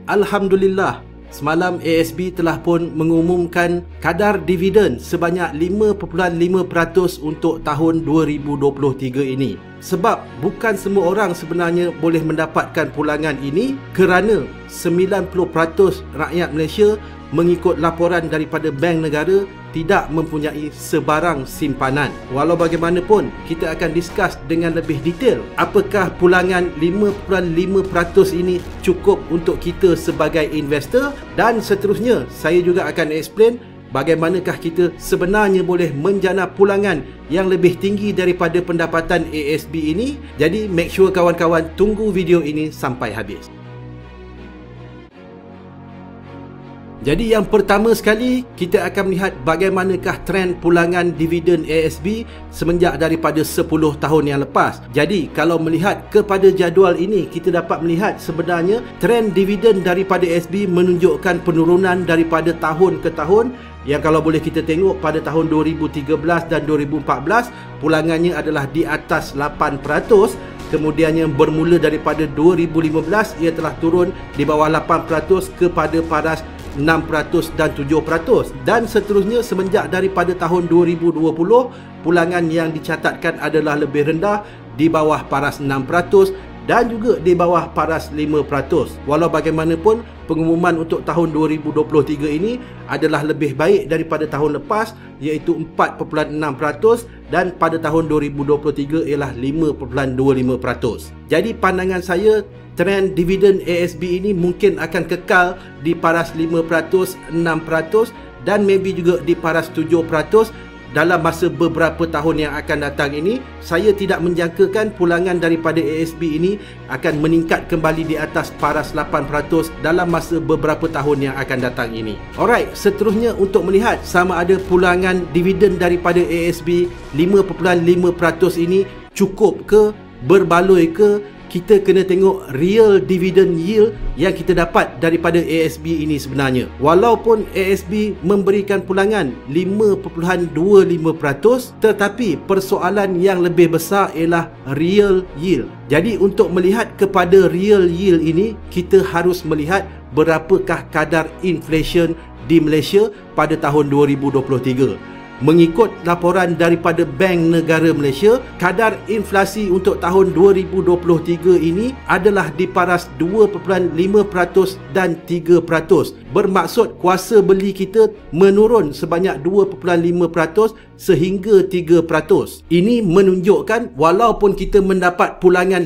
Alhamdulillah, semalam ASB telah pun mengumumkan kadar dividen sebanyak 5.5% untuk tahun 2023 ini. Sebab bukan semua orang sebenarnya boleh mendapatkan pulangan ini kerana 90% rakyat Malaysia mengikut laporan daripada Bank Negara tidak mempunyai sebarang simpanan. Walau bagaimanapun, kita akan discuss dengan lebih detail apakah pulangan 5.5% ini cukup untuk kita sebagai investor, dan seterusnya saya juga akan explain bagaimanakah kita sebenarnya boleh menjana pulangan yang lebih tinggi daripada pendapatan ASB ini. Jadi make sure kawan-kawan tunggu video ini sampai habis. Jadi yang pertama sekali, kita akan melihat bagaimanakah trend pulangan dividen ASB semenjak daripada 10 tahun yang lepas. Jadi kalau melihat kepada jadual ini, kita dapat melihat sebenarnya trend dividen daripada ASB menunjukkan penurunan daripada tahun ke tahun, yang kalau boleh kita tengok pada tahun 2013 dan 2014 pulangannya adalah di atas 8%. Kemudiannya bermula daripada 2015 ia telah turun di bawah 8% kepada paras 6% dan 7%, dan seterusnya semenjak daripada tahun 2020 pulangan yang dicatatkan adalah lebih rendah di bawah paras 6% dan juga di bawah paras 5%. Walau bagaimanapun, pengumuman untuk tahun 2023 ini adalah lebih baik daripada tahun lepas, iaitu 4.6%, dan pada tahun 2023 ialah 5.25%. Jadi pandangan saya, trend dividen ASB ini mungkin akan kekal di paras 5%, 6% dan maybe juga di paras 7% dalam masa beberapa tahun yang akan datang ini. Saya tidak menjangkakan pulangan daripada ASB ini akan meningkat kembali di atas paras 8% dalam masa beberapa tahun yang akan datang ini. Alright, seterusnya untuk melihat sama ada pulangan dividen daripada ASB 5.5% ini cukup ke, berbaloi ke, kita kena tengok real dividend yield yang kita dapat daripada ASB ini sebenarnya. Walaupun ASB memberikan pulangan 5.25%, tetapi persoalan yang lebih besar ialah real yield. Jadi untuk melihat kepada real yield ini, kita harus melihat berapakah kadar inflation di Malaysia pada tahun 2023. Mengikut laporan daripada Bank Negara Malaysia, kadar inflasi untuk tahun 2023 ini adalah di paras 2.5% dan 3%. Bermaksud kuasa beli kita menurun sebanyak 2.5% sehingga 3%. Ini menunjukkan walaupun kita mendapat pulangan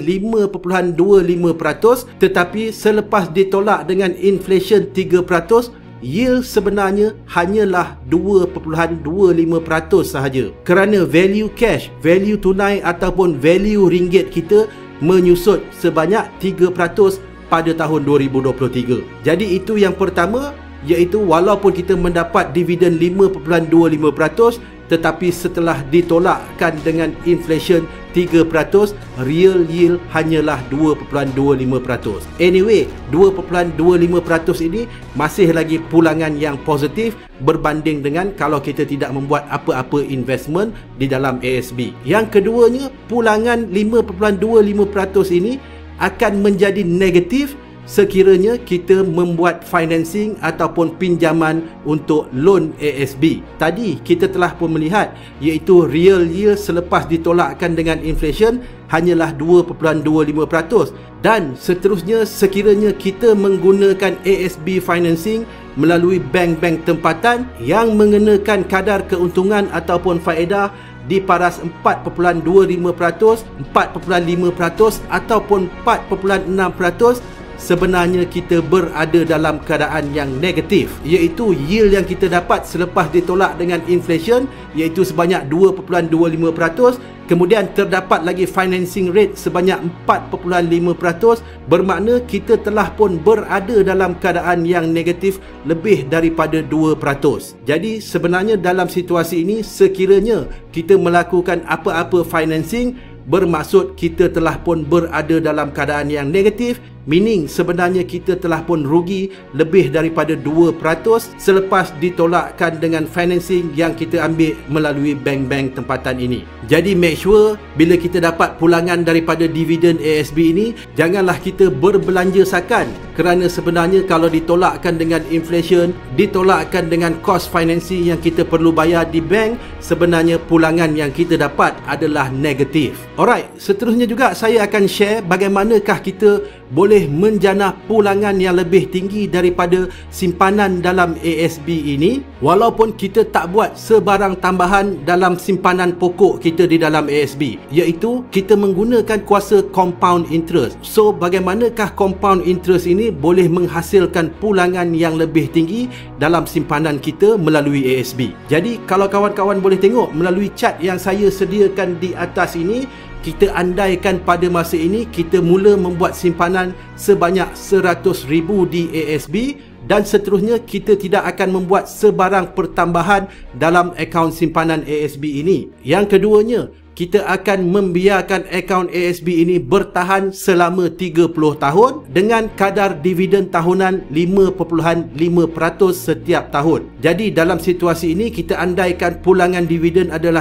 5.25%, tetapi selepas ditolak dengan inflation 3%, yield sebenarnya hanyalah 2.25% sahaja. Kerana value cash, value tunai ataupun value ringgit kita menyusut sebanyak 3% pada tahun 2023. Jadi itu yang pertama, iaitu walaupun kita mendapat dividen 5.25%, tetapi setelah ditolakkan dengan inflation 3%, real yield hanyalah 2.25%. Anyway, 2.25% ini masih lagi pulangan yang positif berbanding dengan kalau kita tidak membuat apa-apa investment di dalam ASB. Yang keduanya, pulangan 5.25% ini akan menjadi negatif sekiranya kita membuat financing ataupun pinjaman untuk loan ASB. Tadi kita telah pun melihat iaitu real yield selepas ditolakkan dengan inflation hanyalah 2.25%, dan seterusnya sekiranya kita menggunakan ASB financing melalui bank-bank tempatan yang mengenakan kadar keuntungan ataupun faedah di paras 4.25%, 4.5% ataupun 4.6%, sebenarnya kita berada dalam keadaan yang negatif, iaitu yield yang kita dapat selepas ditolak dengan inflation iaitu sebanyak 2.25%, kemudian terdapat lagi financing rate sebanyak 4.5%, bermakna kita telah pun berada dalam keadaan yang negatif lebih daripada 2%. Jadi sebenarnya dalam situasi ini, sekiranya kita melakukan apa-apa financing bermaksud kita telah pun berada dalam keadaan yang negatif, meaning sebenarnya kita telah pun rugi lebih daripada 2% selepas ditolakkan dengan financing yang kita ambil melalui bank-bank tempatan ini. Jadi make sure bila kita dapat pulangan daripada dividen ASB ini, janganlah kita berbelanja-sakan, kerana sebenarnya kalau ditolakkan dengan inflation, ditolakkan dengan cost financing yang kita perlu bayar di bank, sebenarnya pulangan yang kita dapat adalah negatif. Alright, seterusnya juga saya akan share bagaimanakah kita boleh menjanah pulangan yang lebih tinggi daripada simpanan dalam ASB ini, walaupun kita tak buat sebarang tambahan dalam simpanan pokok kita di dalam ASB, iaitu kita menggunakan kuasa compound interest. So bagaimanakah compound interest ini boleh menghasilkan pulangan yang lebih tinggi dalam simpanan kita melalui ASB? Jadi kalau kawan-kawan boleh tengok melalui chart yang saya sediakan di atas ini, kita andaikan pada masa ini kita mula membuat simpanan sebanyak 100,000 di ASB, dan seterusnya kita tidak akan membuat sebarang pertambahan dalam akaun simpanan ASB ini. Yang keduanya, kita akan membiarkan akaun ASB ini bertahan selama 30 tahun dengan kadar dividen tahunan 5.5% setiap tahun. Jadi dalam situasi ini kita andaikan pulangan dividen adalah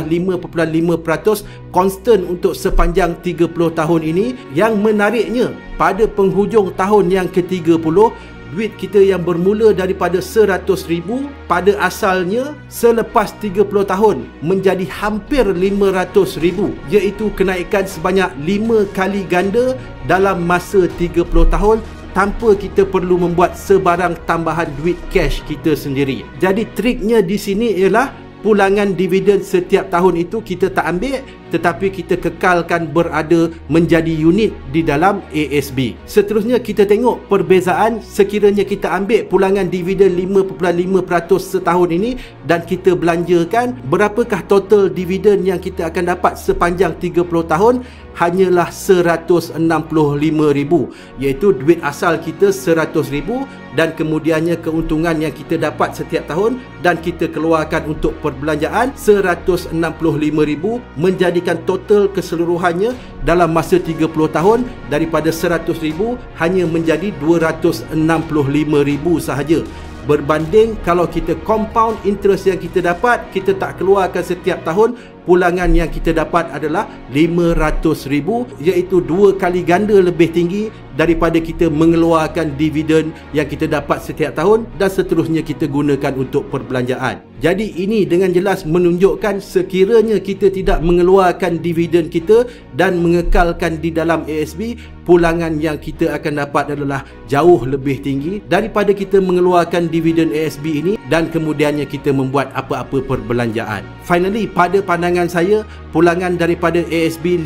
5.5% konstan untuk sepanjang 30 tahun ini. Yang menariknya, pada penghujung tahun yang ke-30, duit kita yang bermula daripada 100,000 pada asalnya selepas 30 tahun menjadi hampir 500,000, iaitu kenaikan sebanyak 5 kali ganda dalam masa 30 tahun tanpa kita perlu membuat sebarang tambahan duit cash kita sendiri. Jadi triknya di sini ialah pulangan dividen setiap tahun itu kita tak ambil, tetapi kita kekalkan berada menjadi unit di dalam ASB. Seterusnya kita tengok perbezaan sekiranya kita ambil pulangan dividen 5.5% setahun ini dan kita belanjakan, berapakah total dividen yang kita akan dapat sepanjang 30 tahun? Hanyalah 165,000, iaitu duit asal kita 100,000 dan kemudiannya keuntungan yang kita dapat setiap tahun dan kita keluarkan untuk perbelanjaan 165,000, menjadikan total keseluruhannya dalam masa 30 tahun daripada 100,000 hanya menjadi 265,000 sahaja. Berbanding kalau kita compound interest yang kita dapat, kita tak keluarkan setiap tahun, pulangan yang kita dapat adalah 500,000, iaitu 2 kali ganda lebih tinggi daripada kita mengeluarkan dividen yang kita dapat setiap tahun dan seterusnya kita gunakan untuk perbelanjaan. Jadi ini dengan jelas menunjukkan sekiranya kita tidak mengeluarkan dividen kita dan mengekalkan di dalam ASB, pulangan yang kita akan dapat adalah jauh lebih tinggi daripada kita mengeluarkan dividen ASB ini dan kemudiannya kita membuat apa-apa perbelanjaan. Finally, pada pandangan saya, pulangan daripada ASB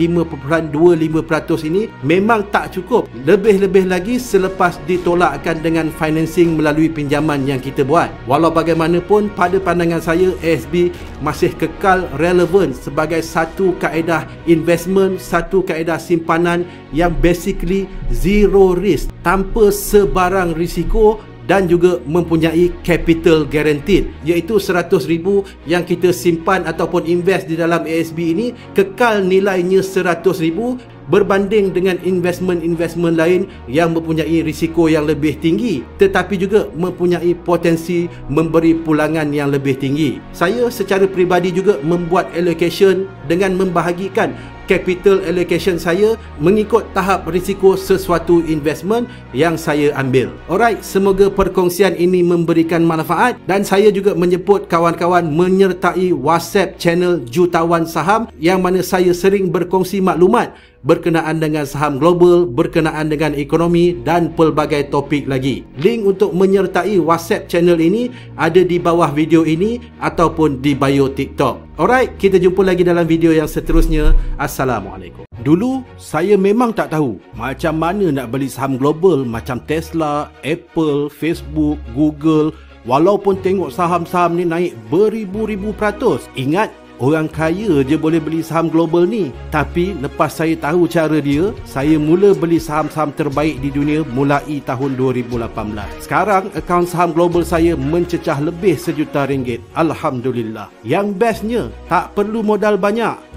5.25% ini memang tak cukup. Lebih-lebih lagi selepas ditolakkan dengan financing melalui pinjaman yang kita buat. Walau bagaimanapun, pada pandangan saya, ASB masih kekal relevan sebagai satu kaedah investment, satu kaedah simpanan yang basically zero risk, tanpa sebarang risiko dan juga mempunyai capital guaranteed, iaitu 100,000 yang kita simpan ataupun invest di dalam ASB ini kekal nilainya 100,000 berbanding dengan investment lain yang mempunyai risiko yang lebih tinggi tetapi juga mempunyai potensi memberi pulangan yang lebih tinggi. Saya secara peribadi juga membuat allocation dengan membahagikan capital allocation saya mengikut tahap risiko sesuatu investment yang saya ambil. Alright, semoga perkongsian ini memberikan manfaat dan saya juga menjemput kawan-kawan menyertai WhatsApp channel Jutawan Saham yang mana saya sering berkongsi maklumat berkenaan dengan saham global, berkenaan dengan ekonomi dan pelbagai topik lagi. Link untuk menyertai WhatsApp channel ini ada di bawah video ini ataupun di bio TikTok. Alright, kita jumpa lagi dalam video yang seterusnya. Assalamualaikum. Dulu saya memang tak tahu macam mana nak beli saham global macam Tesla, Apple, Facebook, Google. Walaupun tengok saham-saham ni naik beribu-ribu peratus. Ingat, orang kaya je boleh beli saham global ni. Tapi lepas saya tahu cara dia, saya mula beli saham-saham terbaik di dunia mulai tahun 2018. Sekarang akaun saham global saya mencecah lebih RM1 juta. Alhamdulillah. Yang bestnya, tak perlu modal banyak.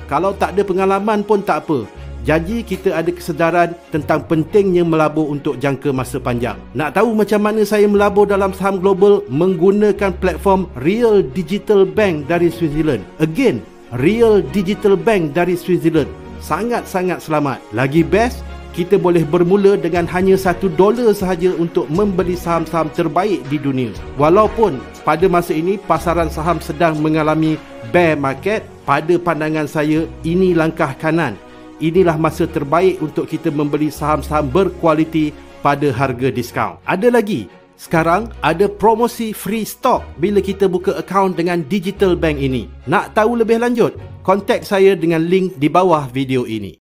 Kalau tak ada pengalaman pun tak apa. Janji kita ada kesedaran tentang pentingnya melabur untuk jangka masa panjang. Nak tahu macam mana saya melabur dalam saham global menggunakan platform Real Digital Bank dari Switzerland? Again, Real Digital Bank dari Switzerland. Sangat-sangat selamat. Lagi best, kita boleh bermula dengan hanya $1 sahaja untuk membeli saham-saham terbaik di dunia. Walaupun pada masa ini pasaran saham sedang mengalami bear market, pada pandangan saya ini langkah kanan. Inilah masa terbaik untuk kita membeli saham-saham berkualiti pada harga diskaun. Ada lagi, sekarang ada promosi free stock bila kita buka akaun dengan digital bank ini. Nak tahu lebih lanjut? Kontak saya dengan link di bawah video ini.